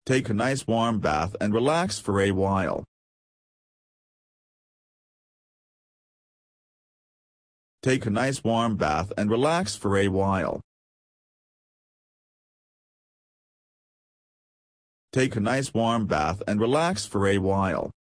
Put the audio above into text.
Take a nice warm bath and relax for a while. Take a nice warm bath and relax for a while. Take a nice warm bath and relax for a while.